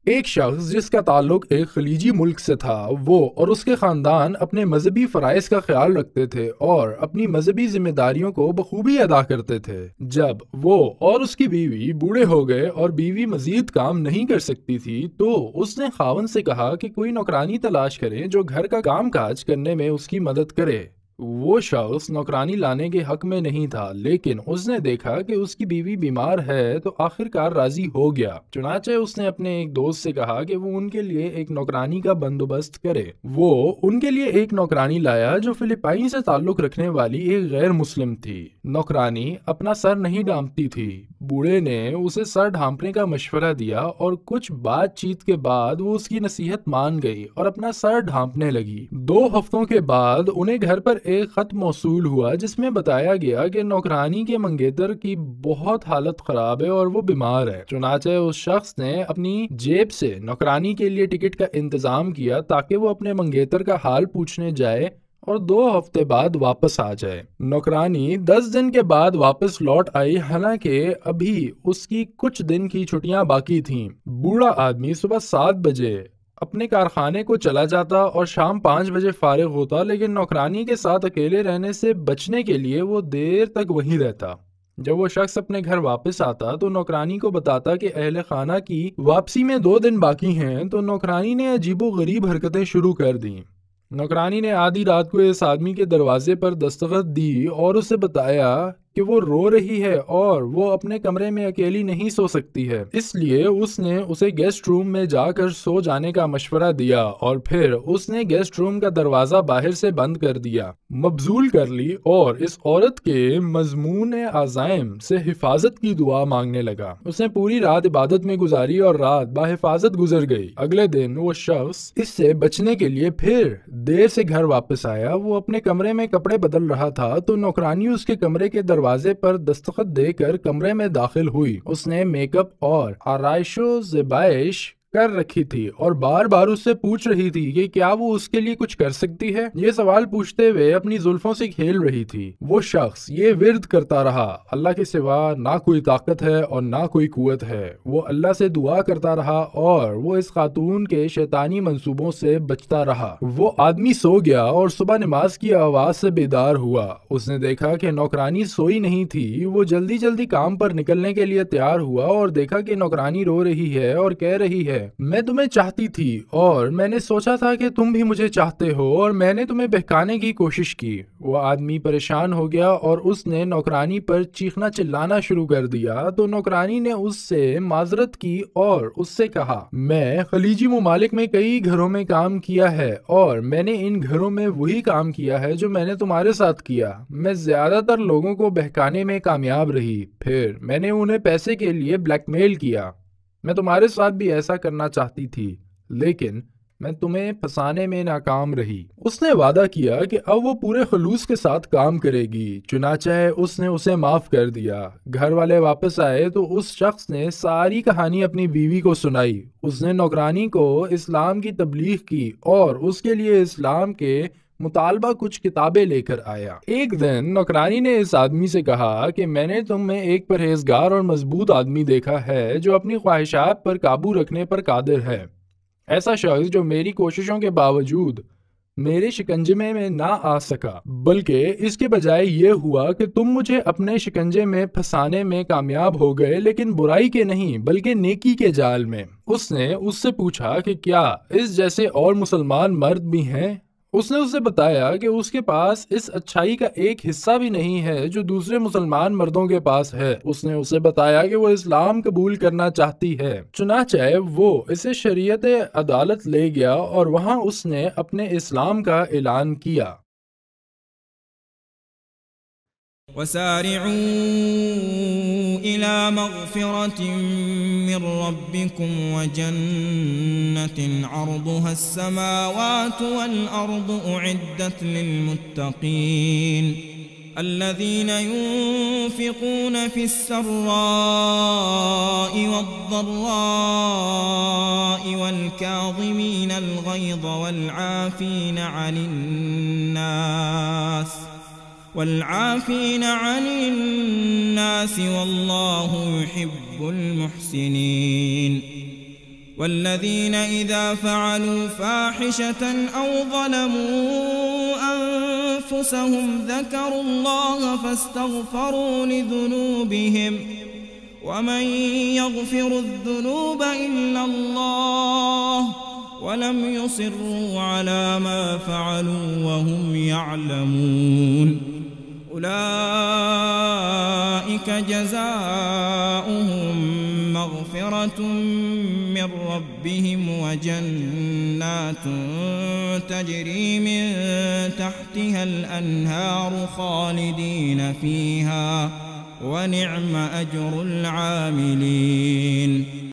ایک شخص جس کا تعلق ایک خلیجی ملک سے تھا، وہ اور اس کے خاندان اپنے مذہبی فرائض کا خیال رکھتے تھے اور اپنی مذہبی ذمہ داریوں کو بخوبی ادا کرتے تھے۔ جب وہ اور اس کی بیوی بوڑھے ہو گئے اور بیوی مزید کام نہیں کر سکتی تھی تو اس نے خاوند سے کہا کہ کوئی نوکرانی تلاش کرے جو گھر کا کام کاج کرنے میں اس کی مدد کرے۔ وہ شخص نوکرانی لانے کے حق میں نہیں تھا، لیکن اس نے دیکھا کہ اس کی بیوی بیمار ہے تو آخر کار راضی ہو گیا۔ چنانچہ اس نے اپنے ایک دوست سے کہا کہ وہ ان کے لیے ایک نوکرانی کا بندوبست کرے۔ وہ ان کے لیے ایک نوکرانی لایا جو فلپائن سے تعلق رکھنے والی ایک غیر مسلم تھی۔ نوکرانی اپنا سر نہیں ڈھانپتی تھی۔ بوڑھے نے اسے سر ڈھانپنے کا مشورہ دیا اور کچھ بات چیت کے بعد وہ اس کی نصیحت مان گئی اور اپنا سر ڈھانپنے لگی۔ 2 ہفتوں کے بعد انہیں گھر پر ایک خط موصول ہوا جس میں بتایا گیا کہ نوکرانی کے منگیتر کی بہت حالت خراب ہے اور وہ بیمار ہے۔ چنانچہ اس شخص نے اپنی جیب سے نوکرانی کے لیے ٹکٹ کا انتظام کیا تاکہ وہ اپنے منگیتر کا حال پوچھنے جائے اور 2 ہفتے بعد واپس آ جائے۔ نوکرانی 10 دن کے بعد واپس لوٹ آئی، حالانکہ ابھی اس کی کچھ دن کی چھٹیاں باقی تھیں۔ بوڑھا آدمی صبح 7 بجے اپنے کارخانے کو چلا جاتا اور شام 5 بجے فارغ ہوتا، لیکن نوکرانی کے ساتھ اکیلے رہنے سے بچنے کے لیے وہ دیر تک وہیں رہتا۔ جب وہ شخص اپنے گھر واپس آتا تو نوکرانی کو بتاتا کہ اہل خانہ کی واپسی میں 2 دن باقی ہیں، تو نوکرانی نے عجیب و غریب حرکتیں شروع کر دیں۔ نوکرانی نے آدھی رات کو اس آدمی کے دروازے پر دستخط دی اور اسے بتایا کہ وہ رو رہی ہے اور وہ اپنے کمرے میں اکیلی نہیں سو سکتی ہے، اس لیے اس نے اسے گیسٹ روم میں جا کر سو جانے کا مشورہ دیا اور پھر اس نے گیسٹ روم کا دروازہ باہر سے بند کر دیا، مبذول کر لی اور اس عورت کے مضمون عزائم سے حفاظت کی دعا مانگنے لگا۔ اس نے پوری رات عبادت میں گزاری اور رات بحفاظت گزر گئی۔ اگلے دن وہ شخص اس سے بچنے کے لیے پھر دیر سے گھر واپس آیا۔ وہ اپنے کمرے میں کپڑے بدل رہا تھا تو نوکرانی اس کے کمرے کے دروازے پر دستخط دے کر کمرے میں داخل ہوئی۔ اس نے میک اپ اور آرائش و زیبائش کر رکھی تھی اور بار بار اس سے پوچھ رہی تھی کہ کیا وہ اس کے لیے کچھ کر سکتی ہے۔ یہ سوال پوچھتے ہوئے اپنی زلفوں سے کھیل رہی تھی۔ وہ شخص یہ ورد کرتا رہا، اللہ کے سوا نہ کوئی طاقت ہے اور نہ کوئی قوت ہے۔ وہ اللہ سے دعا کرتا رہا اور وہ اس خاتون کے شیطانی منصوبوں سے بچتا رہا۔ وہ آدمی سو گیا اور صبح نماز کی آواز سے بیدار ہوا۔ اس نے دیکھا کہ نوکرانی سوئی نہیں تھی۔ وہ جلدی جلدی کام پر نکلنے کے لیے تیار ہوا اور دیکھا کہ نوکرانی رو رہی ہے اور کہہ رہی ہے، میں تمہیں چاہتی تھی اور میں نے سوچا تھا کہ تم بھی مجھے چاہتے ہو اور میں نے تمہیں بہکانے کی کوشش کی۔ وہ آدمی پریشان ہو گیا اور اس نے نوکرانی پر چیخنا چلانا شروع کر دیا تو نوکرانی نے اس سے معذرت کی اور اس سے کہا، میں خلیجی ممالک میں کئی گھروں میں کام کیا ہے اور میں نے ان گھروں میں وہی کام کیا ہے جو میں نے تمہارے ساتھ کیا۔ میں زیادہ تر لوگوں کو بہکانے میں کامیاب رہی، پھر میں نے انہیں پیسے کے لیے بلیک میل کیا۔ میں تمہارے ساتھ بھی ایسا کرنا چاہتی تھی، لیکن میں تمہیں پھنسانے میں ناکام رہی۔ اس نے وعدہ کیا کہ اب وہ پورے خلوص کے ساتھ کام کرے گی، چنانچہ اس نے اسے معاف کر دیا۔ گھر والے واپس آئے تو اس شخص نے ساری کہانی اپنی بیوی کو سنائی۔ اس نے نوکرانی کو اسلام کی تبلیغ کی اور اس کے لیے اسلام کے مطالبہ کچھ کتابیں لے کر آیا۔ ایک دن نوکرانی نے اس آدمی سے کہا کہ میں نے تم میں ایک پرہیزگار اور مضبوط آدمی دیکھا ہے جو اپنی خواہشات پر قابو رکھنے پر قادر ہے، ایسا شخص جو میری کوششوں کے باوجود میرے شکنجے میں نہ آ سکا، بلکہ اس کے بجائے یہ ہوا کہ تم مجھے اپنے شکنجے میں پھنسانے میں کامیاب ہو گئے، لیکن برائی کے نہیں بلکہ نیکی کے جال میں۔ اس نے اس سے پوچھا کہ کیا اس جیسے اور مسلمان مرد بھی ہیں؟ اس نے اسے بتایا کہ اس کے پاس اس اچھائی کا ایک حصہ بھی نہیں ہے جو دوسرے مسلمان مردوں کے پاس ہے۔ اس نے اسے بتایا کہ وہ اسلام قبول کرنا چاہتی ہے، چنانچہ وہ اسے شریعت عدالت لے گیا اور وہاں اس نے اپنے اسلام کا اعلان کیا۔ وسارعوا إلى مغفرة من ربكم وجنة عرضها السماوات والأرض أعدت للمتقين الذين ينفقون في السراء والضراء والكاظمين الغيظ والعافين عن الناس والله يحب المحسنين۔ والذين إذا فعلوا فاحشة أو ظلموا أنفسهم ذكروا الله فاستغفروا لذنوبهم ومن يغفر الذنوب إلا الله ولم يصروا على ما فعلوا وهم يعلمون أولئك جزاؤهم مغفرة من ربهم وجنات تجري من تحتها الأنهار خالدين فيها ونعم أجر العاملين.